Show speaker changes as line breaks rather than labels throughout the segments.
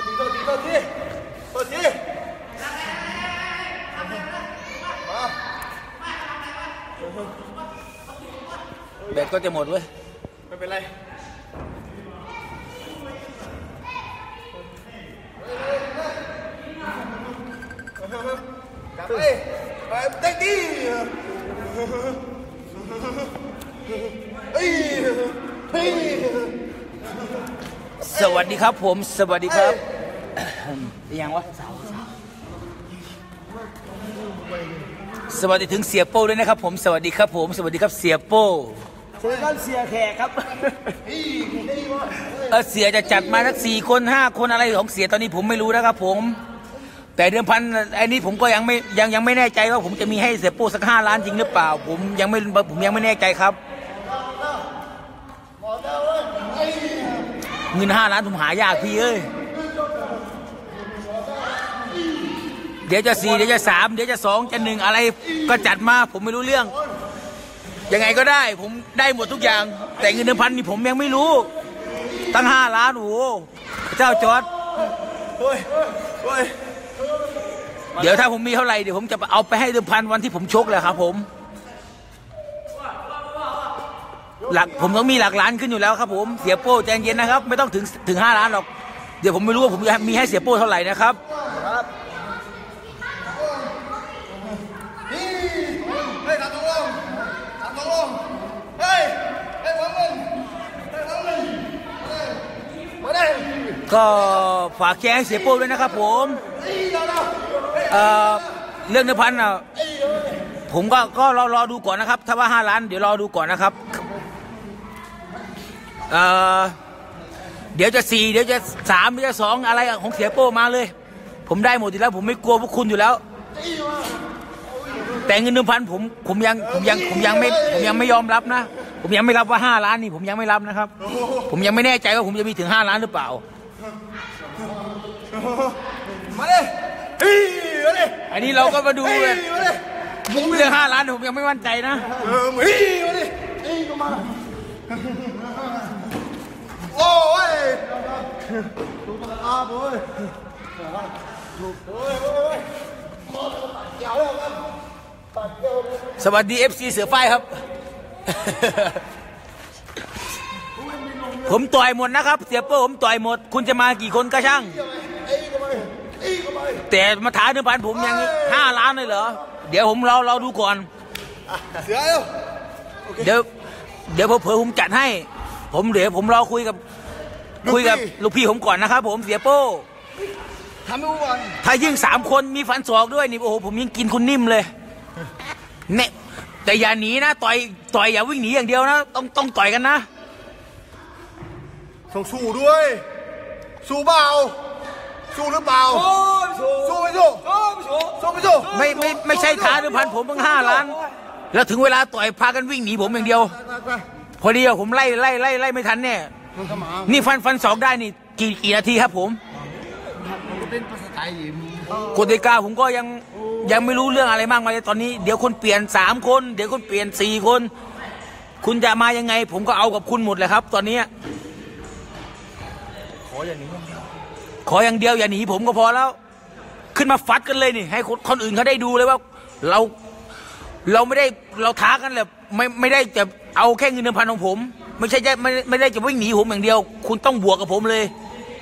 แบตก็จะหมดเว้ยไม่เป็นไรกลับไปเต็มที่สวัสดีครับผมสวัสดีครับยังวะสวัสดีถึงเสียโป้ด้วยนะครับผมสวัสดีครับผมสวัสดีครับเสียโป้เจอกันเสียแขกครับเสียจะจัดมาสัก4 คน5 คนอะไรของเสียตอนนี้ผมไม่รู้นะครับผมแต่เดิมพันไอ้นี้ผมก็ยังไม่แน่ใจว่าผมจะมีให้เสียโป้สัก5 ล้านจริงหรือเปล่าผมยังไม่แน่ใจครับเงิน5 ล้านผมหายากพี่เอ้ยเดี๋ยวจะ4เดี๋ยวจะ3เดี๋ยวจะ2จะ1อะไรก็จัดมาผมไม่รู้เรื่องยังไงก็ได้ผมได้หมดทุกอย่างแต่เงินเดิมพันนี่ผมยังไม่รู้ตั้ง5 ล้านโอ้โหเจ้าจอร์จเดี๋ยวถ้าผมมีเท่าไหร่เดี๋ยวผมจะเอาไปให้เดิมพันวันที่ผมชกเลยครับผมผมต้องมีหลักล้านขึ้นอยู่แล้วครับผมเสียโป้ใจเย็นนะครับไม่ต้องถึง5 ล้านหรอกเดี๋ยวผมไม่รู้ว่าผมจะมีให้เสียโป้เท่าไหร่นะครับก็ฝากแชร์ให้เสียโป้ด้วยนะครับผมเรื่องเดิมพันผมก็รอดูก่อนนะครับถ้าว่า5 ล้านเดี๋ยวรอดูก่อนนะครับเดี๋ยวจะ4เดี๋ยวจะ3เดี๋ยวจะ2อะไรของเสียโป้มาเลยผมได้หมดอยู่แล้วผมไม่กลัวพวกคุณอยู่แล้วแต่เงินเดิมพันผมยังไม่ยอมรับนะผมยังไม่รับว่า5 ล้านนี่ผมยังไม่รับนะครับผมยังไม่แน่ใจว่าผมจะมีถึง5 ล้านหรือเปล่ามาเลยอันนี้เราก็มาดูเลยเรื่อง5 ล้านผมยังไม่มั่นใจนะมาดิก็มาโอ้ยดูตาโว้ยสวัสดี FC เสือไฟครับผมต่อยหมดนะครับเสียโป้ผมต่อยหมดคุณจะมากี่คนก็ช่างแต่มาถ่ายเดิมพันผมยัง5 ล้านเลยเหรอเดี๋ยวผมเราดูก่อนเดี๋ยวเผื่อผมจัดให้เดี๋ยวผมรอคุยกับลูกพี่ผมก่อนนะครับผมเสียโป้ถ้ายิ่ง3 คนมีฟันศอกด้วยนี่โอ้โหผมยิ่งกินคุณนิ่มเลยเนี่ยแต่อย่าหนีนะต่อยอย่าวิ่งหนีอย่างเดียวนะต้องต่อยกันนะ
ต้องสู้ด้วยสู้เปล่าสู้หรือเปล่าสู้ไม่สู้
ไม่ใช่ท้าเดิมพันผมต้อง5 ล้านแล้วถึงเวลาต่อยพากันวิ่งหนีผมอย่างเดียวพอดีผมไล่ไม่ทันเนี่ยนี่ฟันศอกได้นี่กี่นาทีครับผมกติกาผมก็ยังไม่รู้เรื่องอะไรมากมายตอนนี้เดี๋ยวคนเปลี่ยน3 คนเดี๋ยวคนเปลี่ยน4 คนคุณจะมายังไงผมก็เอากับคุณหมดเลยครับตอนนี้ขออย่างเดียวอย่าหนีผมก็พอแล้วขึ้นมาฟัดกันเลยนี่ให้คนอื่นเขาได้ดูเลยว่าเราไม่ได้เราท้ากันแหละไม่ได้จะเอาแค่เงินเดิมพันของผมไม่ใช่ไม่ได้จะวิ่งหนีผมอย่างเดียวคุณต้องบวกกับผมเลย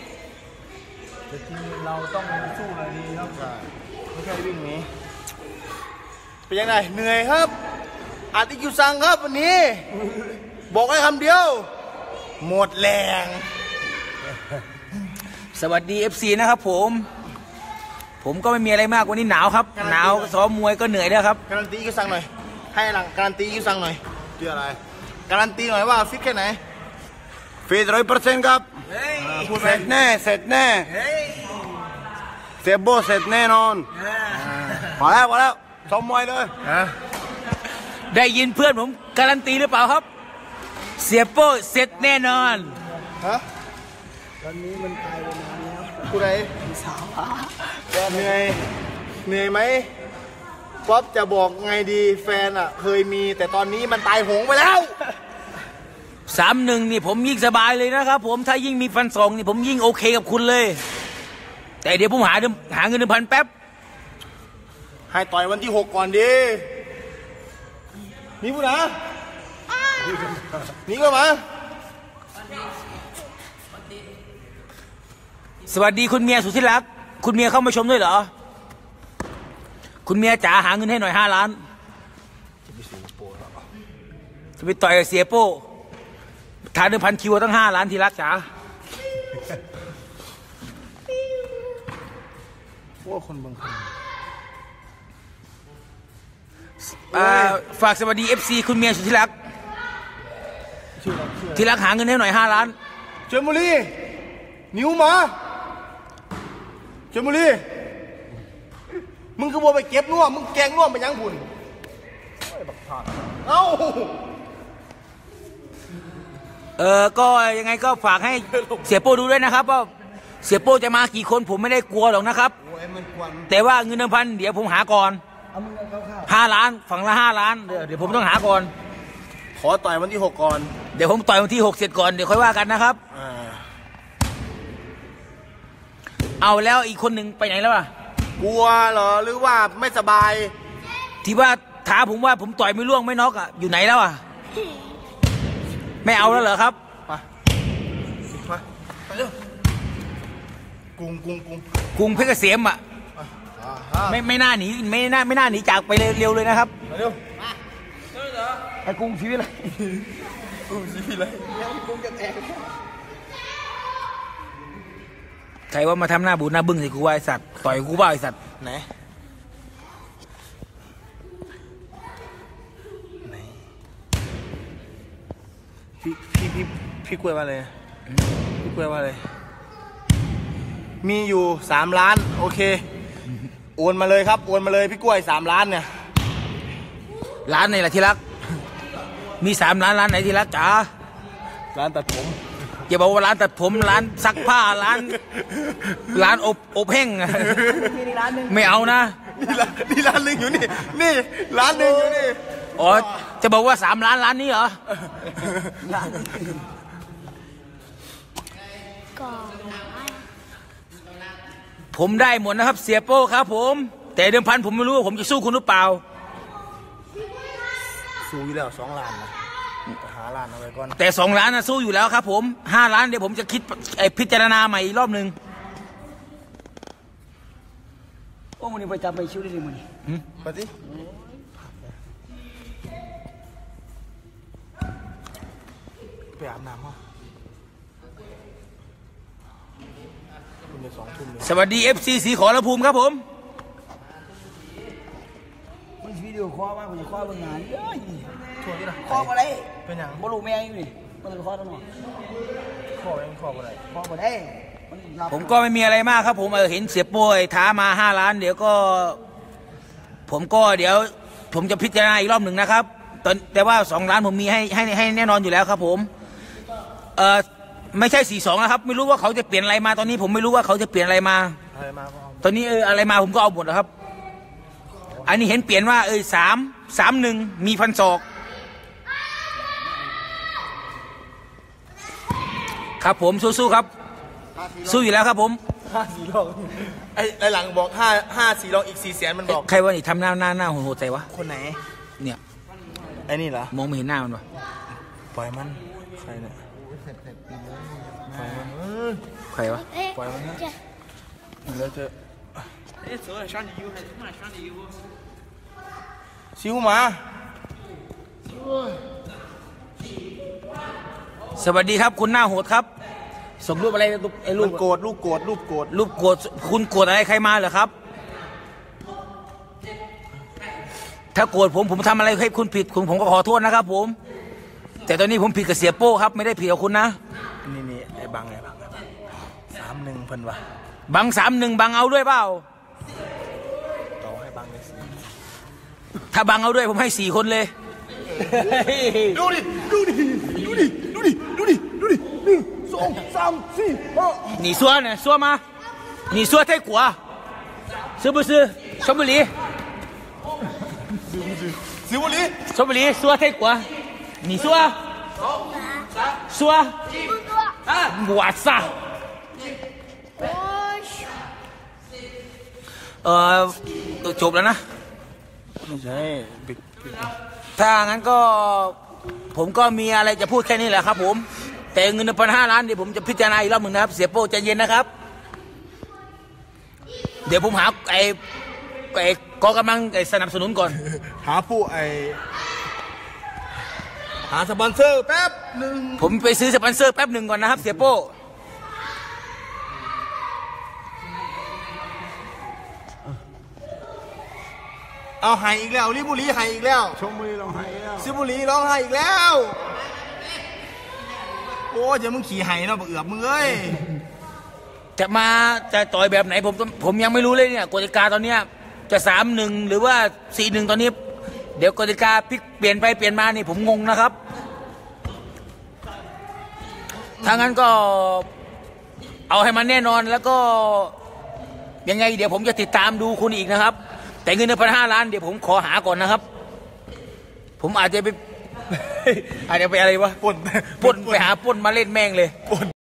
เราต้องสู้เลยดีครับไม่ใช่วิ่งหนีเป็นยังไงเหนื่อยครับอาติกิซังครับวันนี้บอกได้คำเดียวหมดแรง
สวัสดี FC นะครับผมก็ไม่มีอะไรมากวันนี้หนาวครับหนาวซ้อมมวยก็เหนื่อยแล้วครับ
การันตีกิซังหน่อยให้หลังการันตีกิซังหน่อยชื่ออะไรการันตีหน่อยว่าฟิตแค่ไหนฟิต100%ครับเสร็จแน่เสียโบเสร็จแน่นอนพอแล้วซ้อมมวยเลย
ได้ยินเพื่อนผมการันตีหรือเปล่าครับเสียโป้เสร็จแน่นอน
วันนี้มันตายไปนานแล้วผู้ใดสาวเหนื่อยไหมป๊อปจะบอกไงดีแฟนเคยมีแต่ตอนนี้มันตายโหงไปแล้ว
3-1นี่ผมยิ่งสบายเลยนะครับผมถ้ายิ่งมีฟันศอกนี่ผมยิ่งโอเคกับคุณเลยแต่เดี๋ยวผมหาเงิน1,000แป๊บ
ให้ต่อยวันที่6ก่อนดินี่พูดนะนี่ก็มา
สวัสดีคุณเมียสุดที่รักคุณเมียเข้ามาชมด้วยเหรอคุณเมียจ๋าหาเงินให้หน่อย5 ล้านจะไปต่อยเสียโป้ฐาน1,000 คิวตั้ง5 ล้านที่รักจ๋า
ว่าคนบางคน
ฝากสวัสดี FC คุณเมียสุดที่รักที่รักหาเงินให้หน่อย5 ล้าน
เจมบุรีนิ้วมาเจมบุรีมึงคือบัวไปเก็บน่วมมึงแกงน่วมไปยังหุ่นเอ้า
ก็ยังไงก็ฝากให้เสียโป้ดูด้วยนะครับว่าเสียโป้จะมากี่คนผมไม่ได้กลัวหรอกนะครับแต่ว่าเงิน1,000เดี๋ยวผมหาก่อน5 ล้านฝั่งละ5 ล้านเดี๋ยวผมต้องหาก่อน
ขอต่อยวันที่6ก่อน
เดี๋ยวผมต่อยวันที่6เสร็จก่อนเดี๋ยวค่อยว่ากันนะครับเอาแล้วอีกคนหนึ่งไปไหนแล้วล่ะ
กลัวเหรอหรือว่าไม่สบาย
ที่ว่าท้าผมว่าผมต่อยไม่ล่วงไม่น็อกอ่ะอยู่ไหนแล้วอ่ะไม่เอาแล้วเหรอครับ
มาเร็วกรุง
เพชรเกษมอ่ะไม่น่าหนีไม่น่าหนีจากไปเร็วเลยนะครับ
เร็ว
ไอ้กรุงชีวิตอะไร
กรุงชีวิตอะไรกรุงจะแตก
ใครว่ามาทำหน้าบูดหน้าบึ้งใส่กูว่าไอสัตว์ต่อยกูว่าไอสัตว์
ไหนพี่กล้วยว่าอะไรพี่กล้วยว่าอะไรมีอยู่3 ล้านโอเคโอนมาเลยครับโอนมาเลยพี่กล้วย3 ล้านเนี่ย
ร้านไหนล่ะที่รักมี3 ล้านร้านไหนที่รักจ๋า
ร้านตัดผม
อย่าบอกว่าร้านตัดผมร้านซักผ้าร้านอบแห้งไม่เอานะ
นี่ร้านหนึ่งอยู่นี่ร้านหนึ่งอยู่นี่
อ๋อจะบอกว่า3 ล้านร้านนี้เหรอผมได้หมดนะครับเสียโป้ครับผมแต่เดิมพันผมไม่รู้ว่าผมจะสู้คุณหรือเปล่า
สู้อยู่แล้ว2 ล้านนะหาล้านเอาไว้ก่อน
แต่2 ล้านนะสู้อยู่แล้วครับผม5 ล้านเดี๋ยวผมจะคิดพิจารณาใหม่อีกรอบหนึ่ง
โอ้มันนี่ไปจับไปชิวได้เลยมันนี่
ไปสิไปอาบน้ำมั้ง
สวัสดี FC สีขอระภูมิครับผม
มันวิดีโอคอลมาผมจะคอลบางงานเยอะ
ช่วยดิล่ะ
คอลอะไร
เป็นอย่าง
บลูแมงอยู่นี่มันจะคอลตลอด
คอยังคออะไร
คออะไร
ผมก็ไม่มีอะไรมากครับผมเห็นเสียโป้ท้ามา5 ล้านเดี๋ยวก็เดี๋ยวผมจะพิจารณาอีกรอบหนึ่งนะครับแต่ว่า2 ล้านผมมีให้แน่นอนอยู่แล้วครับผมไม่ใช่42นะครับไม่รู้ว่าเขาจะเปลี่ยนอะไรมาตอนนี้ผมไม่รู้ว่าเขาจะเปลี่ยนอะไรมาตอนนี้อะไรมาผมก็เอาหมดนะครับอันนี้เห็นเปลี่ยนว่า3-1มี1,000 ศอกครับผมสู้ๆครับสู้อยู่แล้วครับผม
5-4 รอบไอ้หลังบอก5-4 รอบอีก400,000มันบอก
ใครว่านี่ทำหน้าโหดใจวะ
คนไหน
เนี่ย
ไอ้นี่เหรอ
มองไม่เห็นหน้ามันวะ
ปล่อยมันใครเนี่ย
ใครวะ
ปล่อยมันนะแล้วจะชิวมา
สวัสดีครับคุณหน้าโหดครับส่งรูปอะไรไอ้รูป
โกรธรูปโกรธ
คุณโกรธอะไรใครมาเหรอครับถ้าโกรธผมทำอะไรให้คุณผิดผมก็ขอโทษนะครับผมแต่ตอนนี้ผมผิดกับเสียโป้ครับไม่ได้ผิดกับคุณนะ
นี่ไอ้บัง3-1เพิ่นวะ
บัง3-1บังเอาด้วยเปล่า
ต่อให้บังเลย
ถ้าบังเอาด้วยผมให้4 คนเลย
ดูดิ1 2 3 4 5
你说呢说吗你说泰国是不是什么里什么里说泰国你说说啊我操จบแล้วนะ
ไม่ใช่ปิด
ถ้างั้นก็ผมก็มีอะไรจะพูดแค่นี้แหละครับผมแต่เงิน1,500 ล้านเดี๋ยวผมจะพิจารณาอีกรอบหนึ่งนะครับเสียโป้ใจเย็นนะครับเดี๋ยวผมหาไอ้กองกำลังสนับสนุนก่อน
หาผู้หาสปอนเซอร์แป๊บหนึ่ง
ผมไปซื้อสปอนเซอร์แป๊บหนึ่งก่อนนะครับเสียโป้
เอาไห้อีกแล้วลิบุรีไห้อีกแล้ว
ชมบุรีร้องไห้แล้ว
ซิบุรีร้องไห้อีกแล้วโอ้ยเดี๋ยวมึงขี่ไห้เนาะบักเอือบมึงเอ้ย
จะต่อยแบบไหนผมยังไม่รู้เลยเนี่ยกติกาตอนเนี้ยจะ3-1หรือว่า4-1ตอนนี้เดี๋ยวกติกาพลิกเปลี่ยนไปเปลี่ยนมานี่ผมงงนะครับถ้างั้นก็เอาให้มันแน่นอนแล้วก็ยังไงเดี๋ยวผมจะติดตามดูคุณอีกนะครับแต่เงิน1,500 ล้านเดี๋ยวผมขอหาก่อนนะครับผมอาจจะไป อาจจะไปอะไรวะ
ป่น
ปล้นไปหาปล้นมาเล่นแม่งเลย